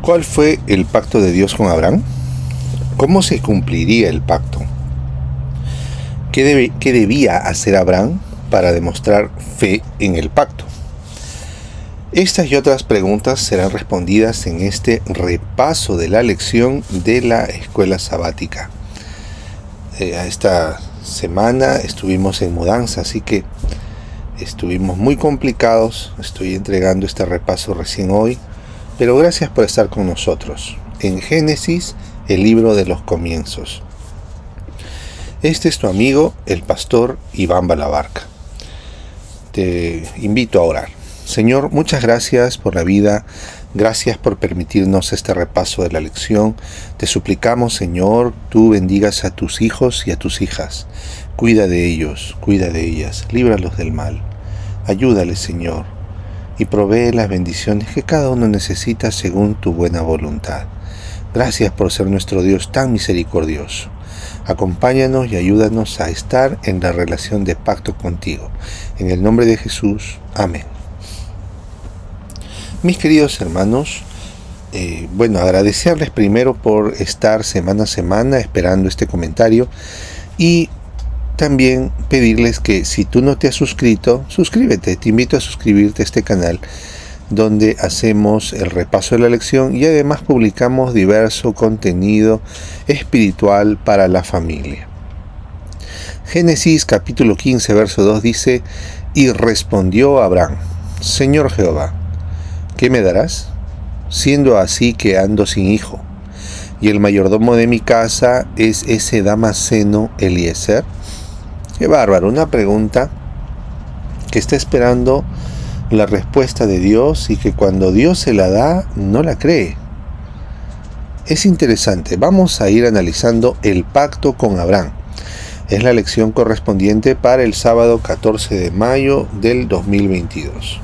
¿Cuál fue el pacto de Dios con Abraham? ¿Cómo se cumpliría el pacto? ¿Qué debía hacer Abraham para demostrar fe en el pacto? Estas y otras preguntas serán respondidas en este repaso de la lección de la escuela sabática. Esta semana estuvimos en mudanza, así que estuvimos muy complicados. Estoy entregando este repaso recién hoy, pero gracias por estar con nosotros en Génesis, el libro de los comienzos. Este es tu amigo, el pastor Iván Balabarca. Te invito a orar. Señor, muchas gracias por la vida, gracias por permitirnos este repaso de la lección. Te suplicamos, Señor, tú bendigas a tus hijos y a tus hijas. Cuida de ellos, cuida de ellas, líbralos del mal. Ayúdales, Señor, y provee las bendiciones que cada uno necesita según tu buena voluntad. Gracias por ser nuestro Dios tan misericordioso. Acompáñanos y ayúdanos a estar en la relación de pacto contigo. En el nombre de Jesús, amén. Mis queridos hermanos, agradecerles primero por estar semana a semana esperando este comentario y también pedirles que si tú no te has suscrito, suscríbete. Te invito a suscribirte a este canal donde hacemos el repaso de la lección y además publicamos diverso contenido espiritual para la familia. Génesis capítulo 15 verso 2 dice: y respondió Abraham: Señor Jehová, ¿qué me darás? Siendo así que ando sin hijo, y el mayordomo de mi casa es ese Damaseno Eliezer. Qué bárbaro, una pregunta que está esperando la respuesta de Dios y que cuando Dios se la da, no la cree. Es interesante, vamos a ir analizando el pacto con Abraham. Es la lección correspondiente para el sábado 14 de mayo del 2022.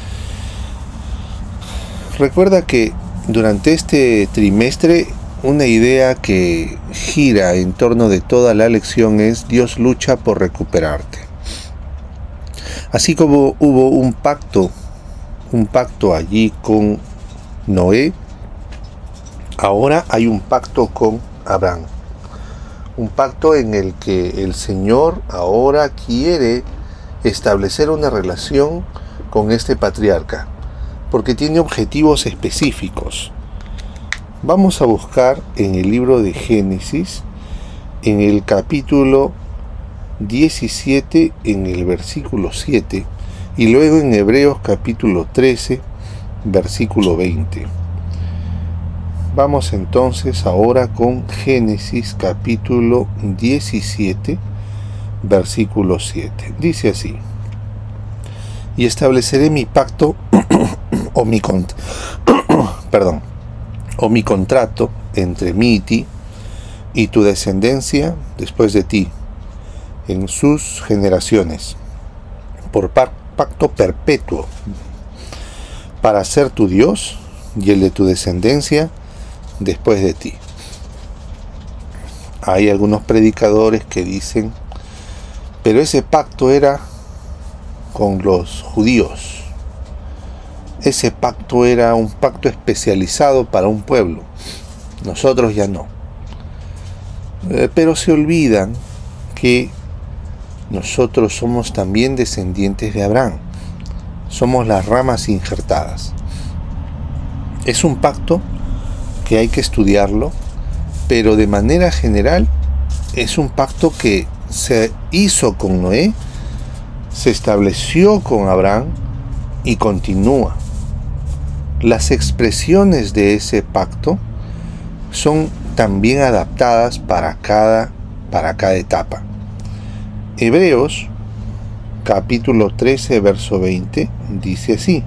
Recuerda que durante este trimestre una idea que gira en torno de toda la lección es: Dios lucha por recuperarte. Así como hubo un pacto allí con Noé, ahora hay un pacto con Abraham. Un pacto en el que el Señor ahora quiere establecer una relación con este patriarca, porque tiene objetivos específicos. Vamos a buscar en el libro de Génesis, en el capítulo 17, en el versículo 7, y luego en Hebreos capítulo 13, versículo 20. Vamos entonces ahora con Génesis capítulo 17, versículo 7. Dice así: y estableceré mi pacto o mi contrato entre mí y ti y tu descendencia después de ti en sus generaciones, por pacto perpetuo, para ser tu Dios y el de tu descendencia después de ti. Hay algunos predicadores que dicen: pero ese pacto era con los judíos. Ese pacto era un pacto especializado para un pueblo. Nosotros ya no. Pero se olvidan que nosotros somos también descendientes de Abraham. Somos las ramas injertadas. Es un pacto que hay que estudiarlo, pero de manera general es un pacto que se hizo con Noé, se estableció con Abraham y continúa. Las expresiones de ese pacto son también adaptadas para cada etapa. Hebreos capítulo 13 verso 20 dice así: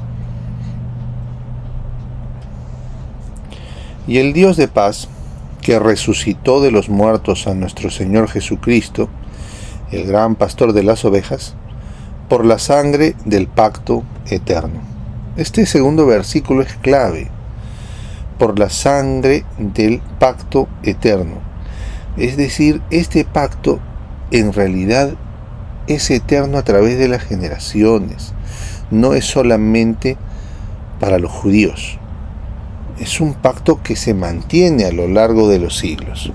y el Dios de paz, que resucitó de los muertos a nuestro Señor Jesucristo, el gran pastor de las ovejas, por la sangre del pacto eterno. Este segundo versículo es clave. Por la sangre del pacto eterno. Es decir, este pacto en realidad es eterno a través de las generaciones. No es solamente para los judíos. Es un pacto que se mantiene a lo largo de los siglos.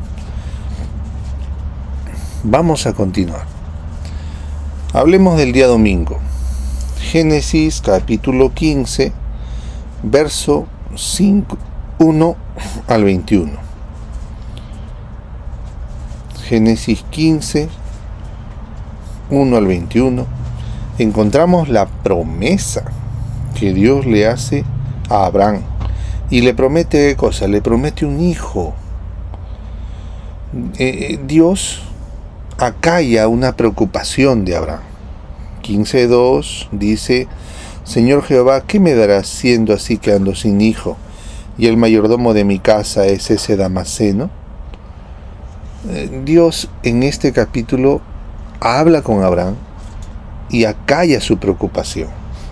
Vamos a continuar. Hablemos del día domingo. Génesis capítulo 15, verso 1 al 21. Génesis 15, 1 al 21. Encontramos la promesa que Dios le hace a Abraham. Y le promete, ¿qué cosa? Le promete un hijo. Dios acalla una preocupación de Abraham. 15:2 dice: Señor Jehová, ¿qué me darás siendo así que ando sin hijo? Y el mayordomo de mi casa es ese Damaseno. Dios en este capítulo habla con Abraham y acalla su preocupación.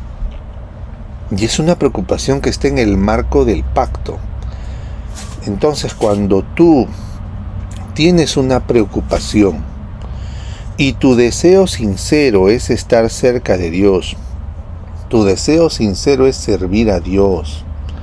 Y es una preocupación que está en el marco del pacto. Entonces, cuando tú tienes una preocupación y tu deseo sincero es estar cerca de Dios, tu deseo sincero es servir a Dios,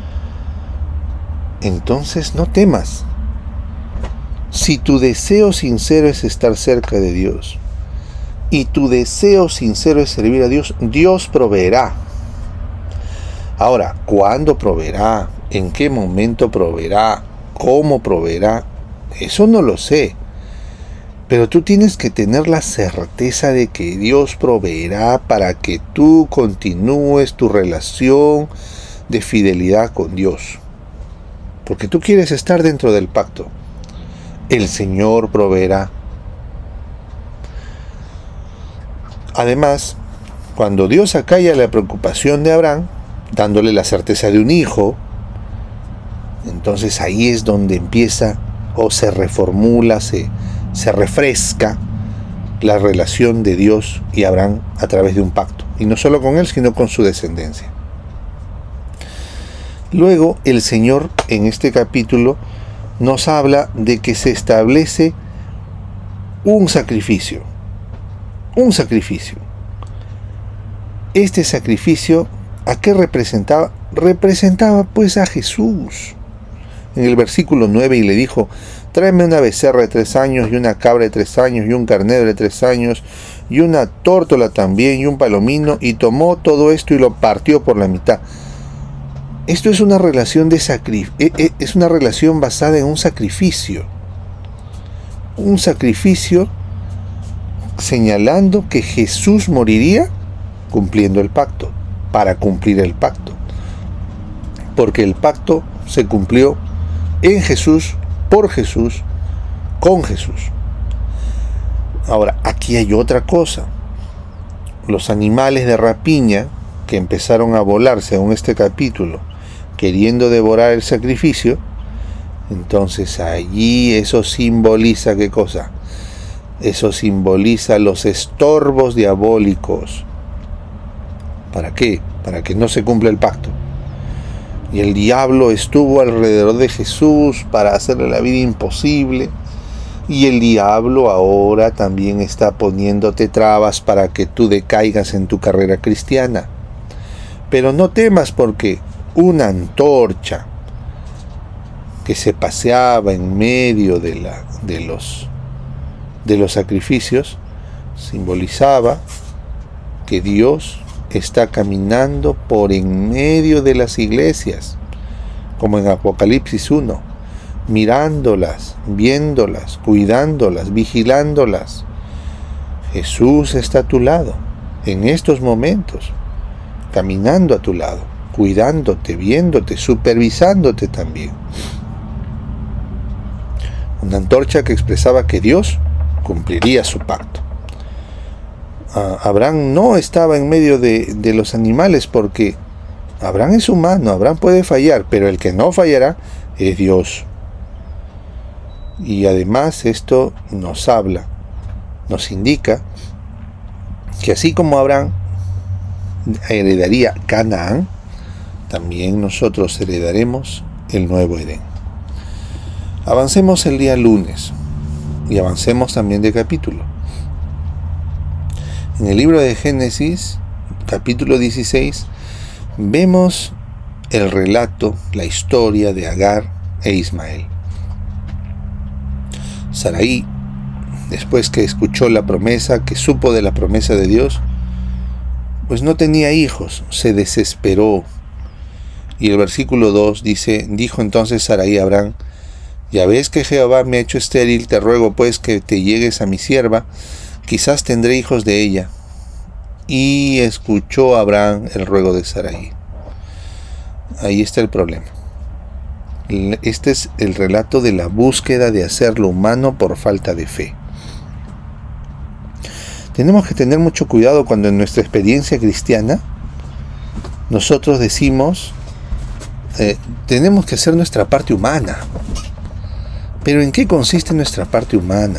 entonces no temas. Si tu deseo sincero es estar cerca de Dios y tu deseo sincero es servir a Dios, Dios proveerá. Ahora, ¿cuándo proveerá? ¿En qué momento proveerá? ¿Cómo proveerá? Eso no lo sé. Pero tú tienes que tener la certeza de que Dios proveerá para que tú continúes tu relación de fidelidad con Dios. Porque tú quieres estar dentro del pacto. El Señor proveerá. Además, cuando Dios acalla la preocupación de Abraham, dándole la certeza de un hijo, entonces ahí es donde empieza o se reformula, se refresca la relación de Dios y Abraham a través de un pacto. Y no solo con él, sino con su descendencia. Luego el Señor en este capítulo nos habla de que se establece un sacrificio. Un sacrificio. Este sacrificio, ¿a qué representaba? Representaba pues a Jesús. En el versículo 9, y le dijo: tráeme una becerra de 3 años, y una cabra de 3 años, y un carnero de 3 años, y una tórtola también, y un palomino, y tomó todo esto y lo partió por la mitad. Esto es una relación de es una relación basada en un sacrificio. Un sacrificio señalando que Jesús moriría cumpliendo el pacto, para cumplir el pacto. Porque el pacto se cumplió en Jesús, por Jesús, con Jesús. Ahora, aquí hay otra cosa. Los animales de rapiña que empezaron a volar, según este capítulo, queriendo devorar el sacrificio, entonces allí eso simboliza, ¿qué cosa? Eso simboliza los estorbos diabólicos. ¿Para qué? Para que no se cumpla el pacto. Y el diablo estuvo alrededor de Jesús para hacerle la vida imposible. Y el diablo ahora también está poniéndote trabas para que tú decaigas en tu carrera cristiana. Pero no temas, porque una antorcha que se paseaba en medio de los sacrificios simbolizaba que Dios está caminando por en medio de las iglesias, como en Apocalipsis 1, mirándolas, viéndolas, cuidándolas, vigilándolas. Jesús está a tu lado en estos momentos, caminando a tu lado, cuidándote, viéndote, supervisándote también. Una antorcha que expresaba que Dios cumpliría su pacto. Abraham no estaba en medio de los animales, porque Abraham es humano, Abraham puede fallar, pero el que no fallará es Dios. Y además esto nos habla, nos indica que así como Abraham heredaría Canaán, también nosotros heredaremos el nuevo Edén. Avancemos el día lunes y avancemos también de capítulo. En el libro de Génesis, capítulo 16, vemos el relato, la historia de Agar e Ismael. Sarai, después que escuchó la promesa, que supo de la promesa de Dios, pues no tenía hijos, se desesperó. Y el versículo 2 dice: dijo entonces Sarai a Abraham: ya ves que Jehová me ha hecho estéril, te ruego pues que te llegues a mi sierva, quizás tendré hijos de ella. Y escuchó Abraham el ruego de Sarai. Ahí está el problema. Este es el relato de la búsqueda de hacer lo humano por falta de fe. Tenemos que tener mucho cuidado cuando en nuestra experiencia cristiana nosotros decimos tenemos que hacer nuestra parte humana. Pero ¿en qué consiste nuestra parte humana?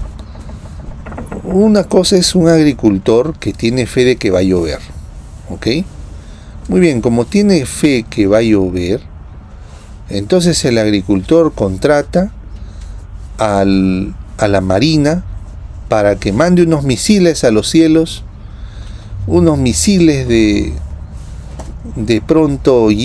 Una cosa es un agricultor que tiene fe de que va a llover, ¿ok? Muy bien, como tiene fe que va a llover, entonces el agricultor contrata a la marina para que mande unos misiles a los cielos, unos misiles de pronto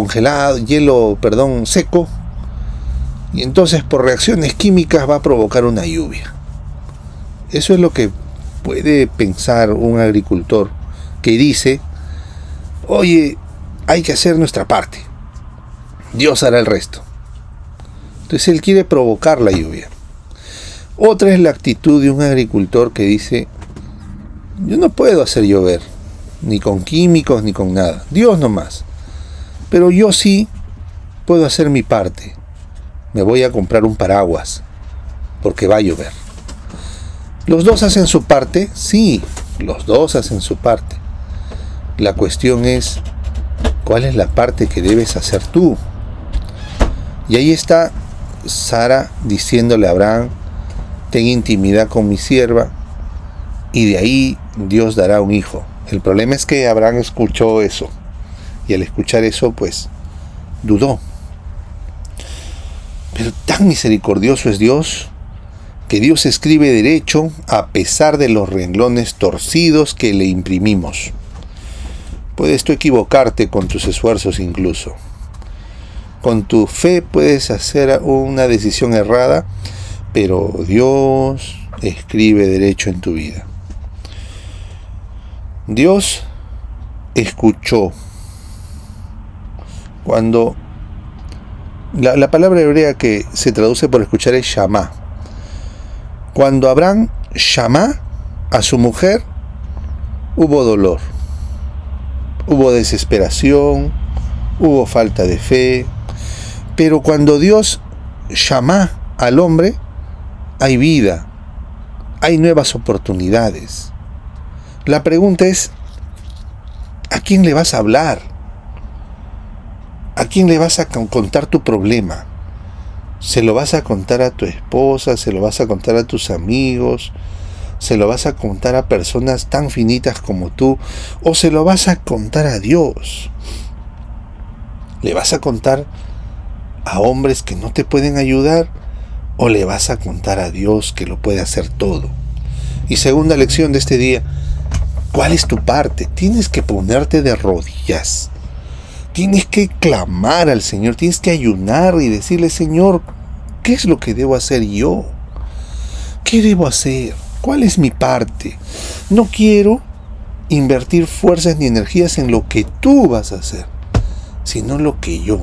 seco, y entonces por reacciones químicas va a provocar una lluvia. Eso es lo que puede pensar un agricultor que dice: oye, hay que hacer nuestra parte, Dios hará el resto. Entonces él quiere provocar la lluvia. Otra es la actitud de un agricultor que dice: yo no puedo hacer llover, ni con químicos ni con nada, Dios nomás, pero yo sí puedo hacer mi parte, me voy a comprar un paraguas porque va a llover. ¿Los dos hacen su parte? Sí, los dos hacen su parte. La cuestión es, ¿cuál es la parte que debes hacer tú? Y ahí está Sara diciéndole a Abraham: ten intimidad con mi sierva, y de ahí Dios dará un hijo. El problema es que Abraham escuchó eso, y al escuchar eso, pues, dudó. Pero tan misericordioso es Dios, que Dios escribe derecho a pesar de los renglones torcidos que le imprimimos. Puedes tú equivocarte con tus esfuerzos incluso. Con tu fe puedes hacer una decisión errada, pero Dios escribe derecho en tu vida. Dios escuchó. Cuando la palabra hebrea que se traduce por escuchar es shamá. Cuando Abraham llamó a su mujer, hubo dolor, hubo desesperación, hubo falta de fe. Pero cuando Dios llama al hombre, hay vida, hay nuevas oportunidades. La pregunta es: ¿a quién le vas a hablar? ¿A quién le vas a contar tu problema? ¿Se lo vas a contar a tu esposa? ¿Se lo vas a contar a tus amigos? ¿Se lo vas a contar a personas tan finitas como tú? ¿O se lo vas a contar a Dios? ¿Le vas a contar a hombres que no te pueden ayudar? ¿O le vas a contar a Dios que lo puede hacer todo? Y segunda lección de este día: ¿cuál es tu parte? Tienes que ponerte de rodillas. Tienes que clamar al Señor, tienes que ayunar y decirle: Señor, ¿qué es lo que debo hacer yo? ¿Qué debo hacer? ¿Cuál es mi parte? No quiero invertir fuerzas ni energías en lo que tú vas a hacer, sino lo que yo.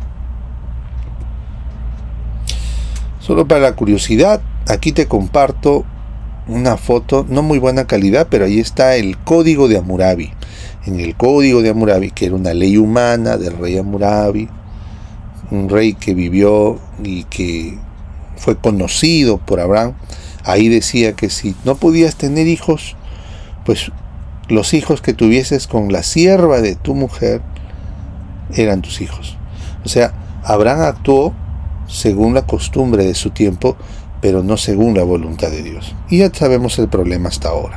Solo para la curiosidad, aquí te comparto una foto, no muy buena calidad, pero ahí está el Código de Hammurabi. En el Código de Hammurabi, que era una ley humana del rey Hammurabi, un rey que vivió y que fue conocido por Abraham, ahí decía que si no podías tener hijos, pues los hijos que tuvieses con la sierva de tu mujer eran tus hijos. O sea, Abraham actuó según la costumbre de su tiempo, pero no según la voluntad de Dios. Y ya sabemos el problema hasta ahora.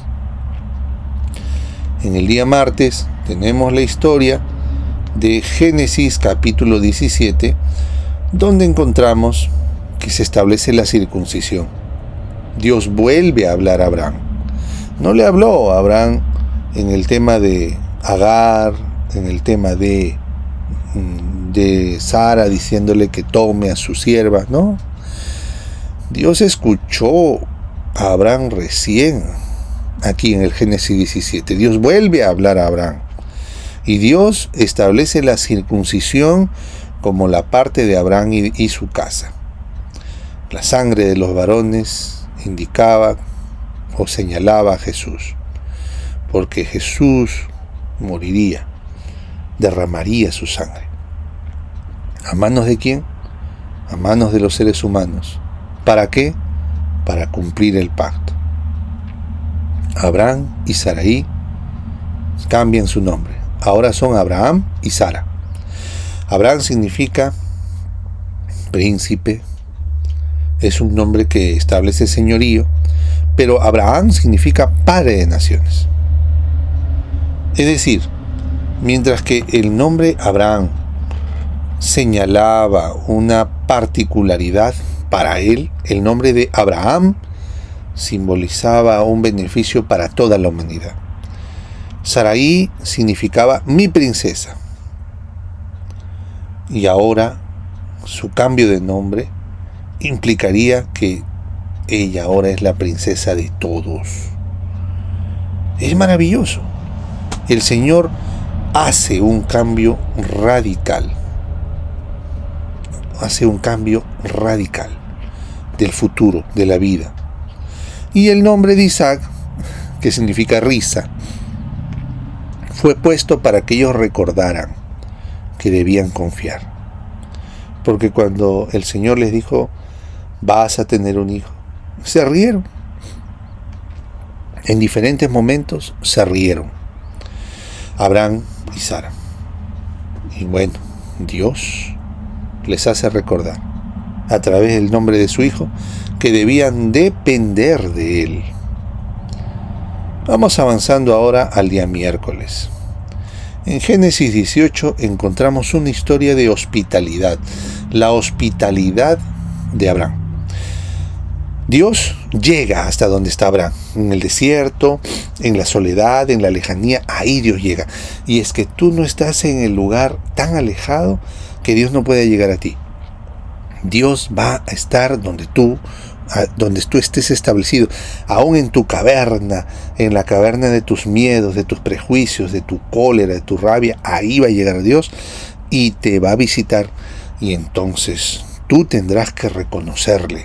En el día martes tenemos la historia de Génesis capítulo 17, donde encontramos que se establece la circuncisión. Dios vuelve a hablar a Abraham. No le habló a Abraham en el tema de Agar, en el tema de de Sara diciéndole que tome a su sierva, no. Dios escuchó a Abraham recién, aquí en el Génesis 17. Dios vuelve a hablar a Abraham. Y Dios establece la circuncisión como la parte de Abraham y su casa. La sangre de los varones indicaba o señalaba a Jesús, porque Jesús moriría, derramaría su sangre. ¿A manos de quién? A manos de los seres humanos. ¿Para qué? Para cumplir el pacto. Abraham y Sarai cambian su nombre. Ahora son Abraham y Sara. Abraham significa príncipe, es un nombre que establece señorío, pero Abraham significa padre de naciones. Es decir, mientras que el nombre Abraham señalaba una particularidad para él, el nombre de Abraham simbolizaba un beneficio para toda la humanidad. Sarai significaba mi princesa. Y ahora su cambio de nombre implicaría que ella ahora es la princesa de todos. Es maravilloso. El Señor hace un cambio radical. Hace un cambio radical del futuro, de la vida. Y el nombre de Isaac, que significa risa, fue puesto para que ellos recordaran que debían confiar. Porque cuando el Señor les dijo, vas a tener un hijo, se rieron. En diferentes momentos se rieron. Abraham y Sara. Y bueno, Dios les hace recordar, a través del nombre de su hijo, que debían depender de él. Vamos avanzando ahora al día miércoles. En Génesis 18 encontramos una historia de hospitalidad, la hospitalidad de Abraham. Dios llega hasta donde está Abraham, en el desierto, en la soledad, en la lejanía, ahí Dios llega. Y es que tú no estás en el lugar tan alejado que Dios no puede llegar a ti. Dios va a estar donde tú estés establecido, aún en tu caverna, en la caverna de tus miedos, de tus prejuicios, de tu cólera, de tu rabia, ahí va a llegar Dios y te va a visitar, y entonces tú tendrás que reconocerle.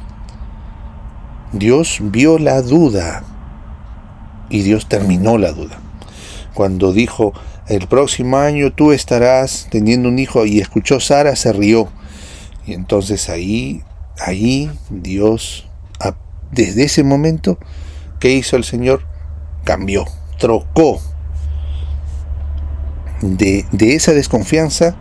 Dios vio la duda y Dios terminó la duda. Cuando dijo, el próximo año tú estarás teniendo un hijo, y escuchó Sara, se rió. Y entonces ahí Dios, desde ese momento, ¿qué hizo el Señor? Cambió, trocó de esa desconfianza.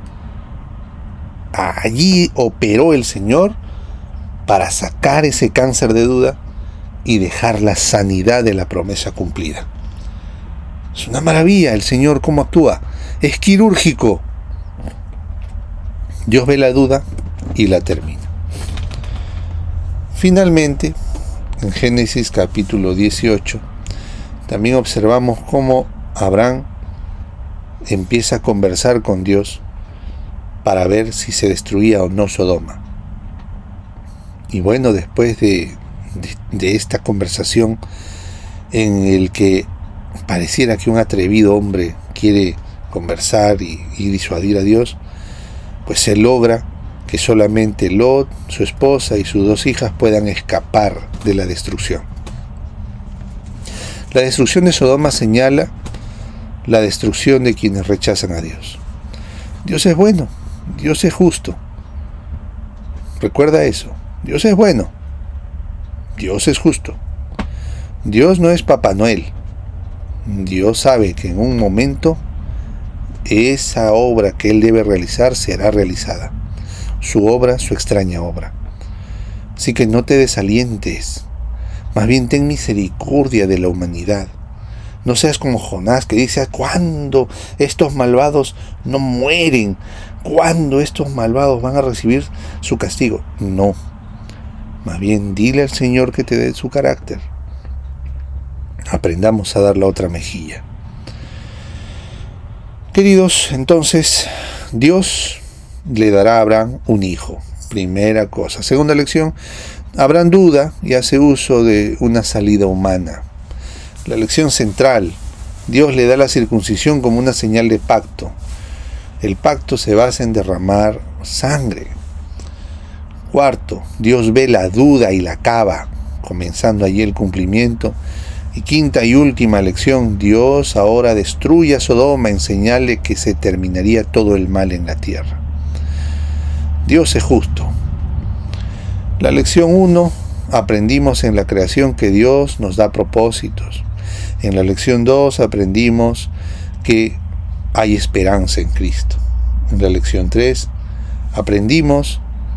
Allí operó el Señor para sacar ese cáncer de duda y dejar la sanidad de la promesa cumplida. Es una maravilla el Señor cómo actúa. Es quirúrgico. Dios ve la duda y la termina. Finalmente, en Génesis capítulo 18, también observamos cómo Abraham empieza a conversar con Dios para ver si se destruía o no Sodoma. Y bueno, después de esta conversación en el que pareciera que un atrevido hombre quiere conversar y disuadir a Dios, pues se logra que solamente Lot, su esposa y sus 2 hijas puedan escapar de la destrucción. La destrucción de Sodoma señala la destrucción de quienes rechazan a Dios. Dios es bueno, Dios es justo. Recuerda eso, Dios es bueno, Dios es justo. Dios no es Papá Noel. Dios sabe que en un momento esa obra que Él debe realizar será realizada. Su obra, su extraña obra. Así que no te desalientes. Más bien ten misericordia de la humanidad. No seas como Jonás, que dice, ¿cuándo estos malvados no mueren? ¿Cuándo estos malvados van a recibir su castigo? No. Más bien dile al Señor que te dé su carácter. Aprendamos a dar la otra mejilla. Queridos, entonces Dios le dará a Abraham un hijo. Primera cosa. Segunda lección, Abraham duda y hace uso de una salida humana. La lección central, Dios le da la circuncisión como una señal de pacto. El pacto se basa en derramar sangre. Cuarto, Dios ve la duda y la cava, comenzando allí el cumplimiento. Y quinta y última lección, Dios ahora destruye a Sodoma en señal de que se terminaría todo el mal en la tierra. Dios es justo. La lección 1, aprendimos en la creación que Dios nos da propósitos. En la lección 2 aprendimos que hay esperanza en Cristo. En la lección 3 aprendimos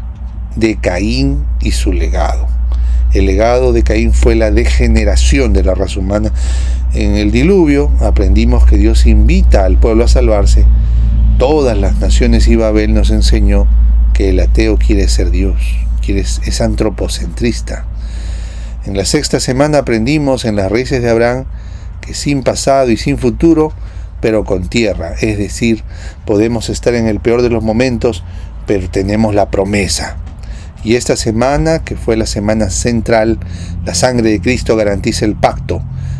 de Caín y su legado. El legado de Caín fue la degeneración de la raza humana. En el diluvio aprendimos que Dios invita al pueblo a salvarse. Todas las naciones y Babel nos enseñó que el ateo quiere ser Dios, es antropocentrista. En la sexta semana aprendimos en las raíces de Abraham que sin pasado y sin futuro, pero con tierra, es decir, podemos estar en el peor de los momentos, pero tenemos la promesa. Y esta semana, que fue la semana central, la sangre de Cristo garantiza el pacto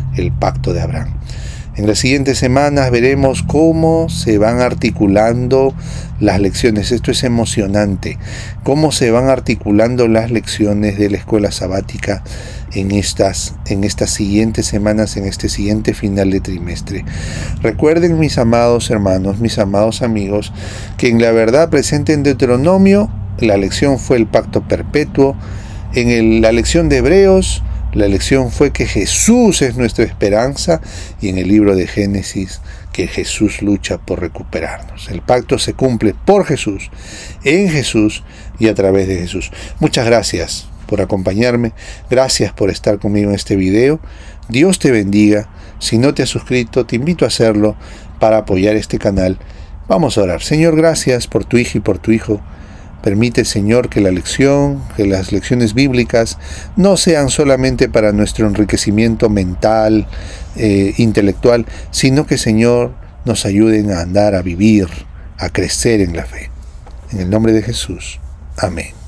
de Abraham. En las siguientes semanas veremos cómo se van articulando las lecciones. Esto es emocionante. Cómo se van articulando las lecciones de la escuela sabática en estas siguientes semanas, en este siguiente final de trimestre. Recuerden, mis amados hermanos, mis amados amigos, que en la verdad presente en Deuteronomio, la lección fue el pacto perpetuo. En la lección de Hebreos, la lección fue que Jesús es nuestra esperanza, y en el libro de Génesis, que Jesús lucha por recuperarnos. El pacto se cumple por Jesús, en Jesús y a través de Jesús. Muchas gracias por acompañarme, gracias por estar conmigo en este video. Dios te bendiga. Si no te has suscrito, te invito a hacerlo para apoyar este canal. Vamos a orar. Señor, gracias por tu hija y por tu hijo. Permite, Señor, que las lecciones bíblicas no sean solamente para nuestro enriquecimiento mental, intelectual, sino que, Señor, nos ayuden a andar, a vivir, a crecer en la fe. En el nombre de Jesús. Amén.